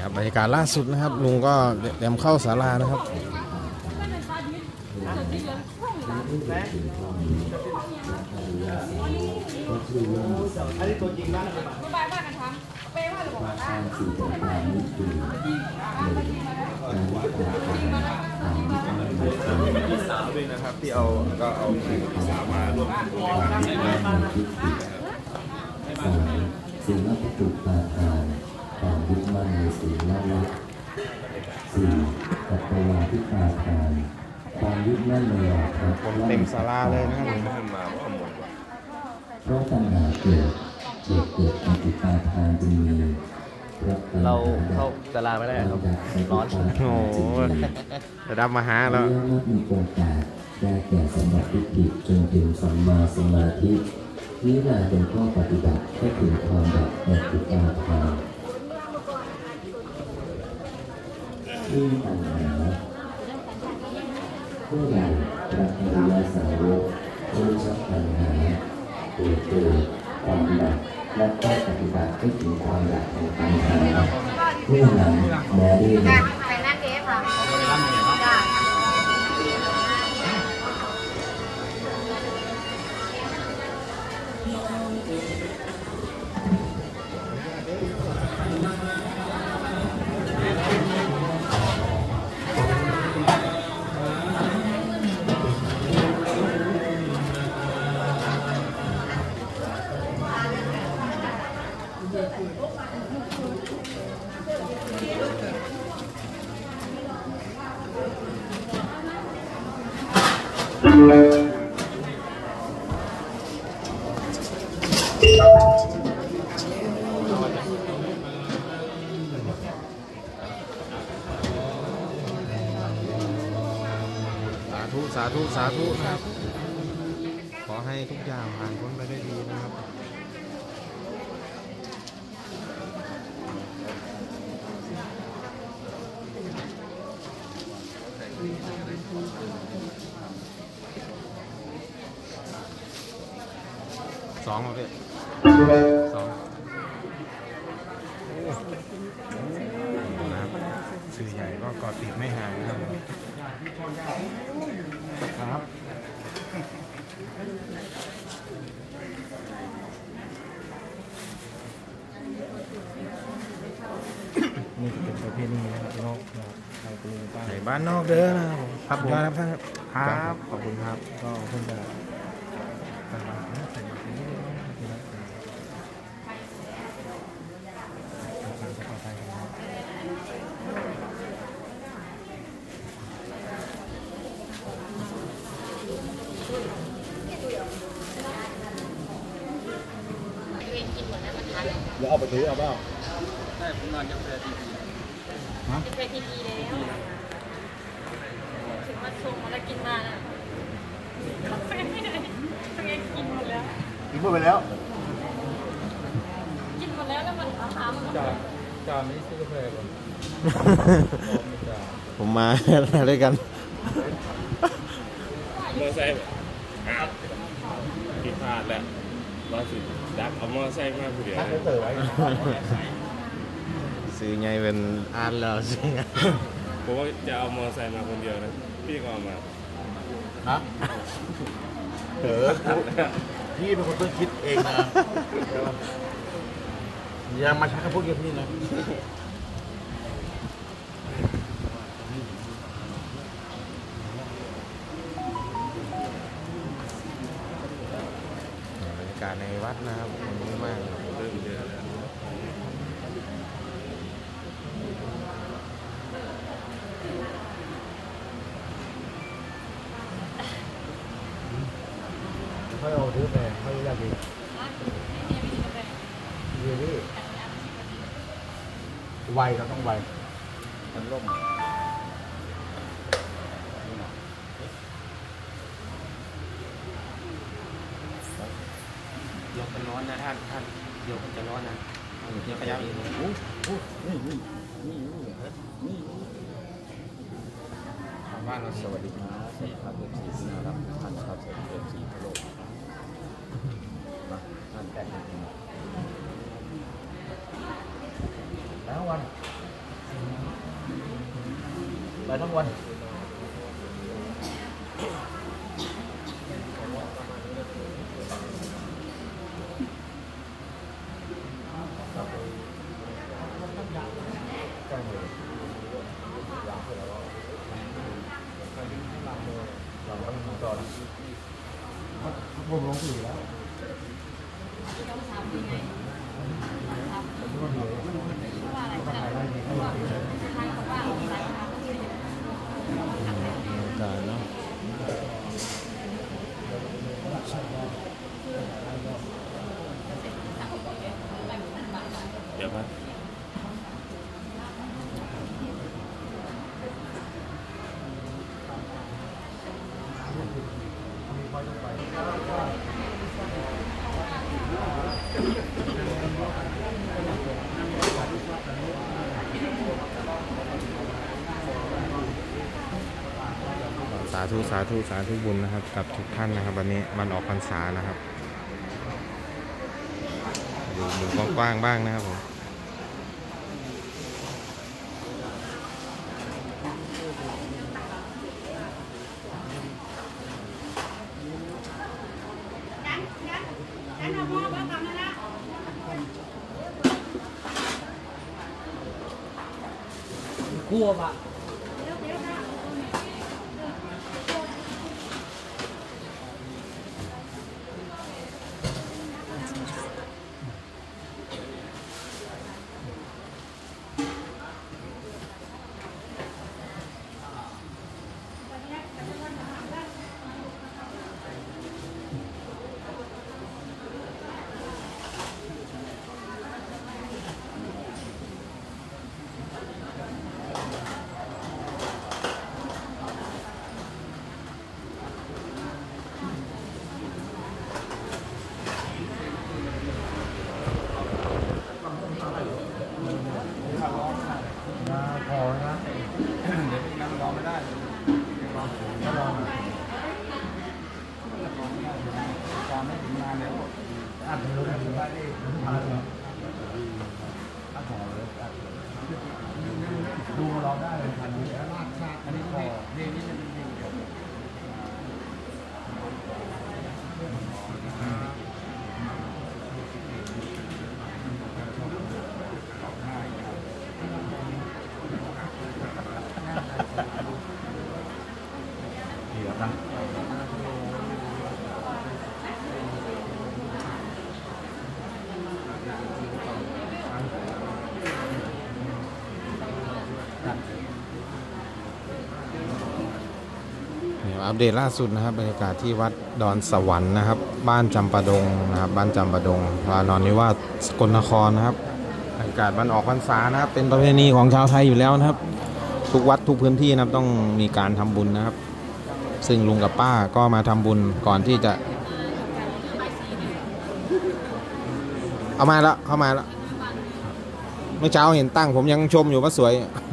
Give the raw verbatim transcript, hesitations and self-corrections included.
ครับบรรยากาศล่าสุดนะครับลุงก็เตรียมเข้าศาลานะครับอันนี้ตัวจริงนะไปว่ากันทั้งไปว่าหรือเปล่าการสื่อสารนี่คือพี่สาวด้วยนะครับที่เอาก็เอาพี่สาวมาร่วมสิ่งที่ถูกปาทานความยึดมั่นในสิ่งนั้นสี่กัตวาที่ปาทานความยึดมั่นในหลักธรรมเต็มศาลาเลยนะครับลุงมาว่าหมดว่ะเพราะตัณหาเกิดเกิดเกิดปฏิปาทานจึงมีเราเข้าศาลาไม่ได้ครับร้อนโอ้โหระดับมหาแล้วมีโอกาสได้แก่สมบัติทิฏฐิจนถึงสัมมาสมาธินี่แหละเป็นข้อปฏิบัติให้ถึงความดับแห่งอุปาทานที่ปัญหาผู้ใหญ่พระอริยสาวกรู้ชักปัญหาเกิดเกิดความดับและข้อปฏิบัติให้ถึงความดับแห่งปัญหาเมื่อนั้นแม้ได้ใส่หน้าเก๊ค่ะสาธุสาธุครับขอให้ทุกอย่างผ่านพ้นไปได้ดีนะครับสองครับพี่สองนะครับสื่อใหญ่ก็กอดติดไม่ห่างนะครับครับนี่เป็นประเพณีนะครับนอกชาวกรุงบ้านในบ้านนอกเด้อนะครับผมครับท่านครับขอบคุณครับก็เพิ่งจะเดี๋ยวเอาไปถือเอาเปล่าใช่ผมนอนจะเพลทีวีฮะจะเพลทีวีแล้วถึงมาส่งมาแล้วกินมาน่ะกาแฟไม่ได้ทั้งยังกินหมดแล้วกินหมดไปแล้วกินหมดแล้วแล้วมันอาหารมันจ่าจ่าไม่ซื้อกาแฟก่อนผมมาด้วยกันมอไซค์ผิดพลาดแล้วล่าสุดดักเอามอไซค์มาผู้เดียวซื้อไงเป็นอันแล้วสิผมว่าจะเอามอไซค์มาคนเดียวนะพี่ก็เอามาฮะเออพี่เป็นคนต้องคิดเองนะอย่ามาใช้คำพูดอย่างนี้นะบรรยากาศในวัดนะครับมันเยอะมากเริ่มเยอะแล้วค่อยเอาถือไปค่อยยากดีเรื่อยๆไวเราต้องไวมันร่มยกเป็นร้อนนะท่านท่านยกจะร้อนนะเดี๋ยวขยับอีกโอ้โหนี่นี่นี่นี่บ้านเราสวัสดีครับสวัสดีครับเอฟซีนะครับท่านครับเอฟซีทั่วโลกมาท่านแปดนาทีแล้ววันทั้งวันผมลงสื่อแล้วเดี๋ยวมาสาธุสาธุสาธุบุญนะครับกับทุกท่านนะครับวันนี้วันออกพรรษานะครับดูมุมกว้างๆบ้างนะครับผมกลัวปะพอนะเดี๋ยวนั่งรอไม่ได้รอไม่รอความไม่ถึงงานแล้วอัดเลยได้ดิอัดเลยอัดหอเลยดูเราได้เลยทันทีแล้วลากชาอันนี้พอนี่นี่เป็นเพลงเดียวอัปเดตล่าสุดนะครับบรรยากาศที่วัดดอนสวรรค์นะครับบ้านจำปาดงนะครับบ้านจำปาดงวานอนนิวาสสกลนครนะครับบรรยากาศวันออกพรรษานะครับเป็นประเพณีของชาวไทยอยู่แล้วนะครับทุกวัดทุกพื้นที่นะครับต้องมีการทำบุญนะครับซึ่งลุงกับป้าก็มาทำบุญก่อนที่จะเอามาแล้วเข้ามาแล้วเมื่อเช้าเห็นตั้งผมยังชมอยู่ว่าสวย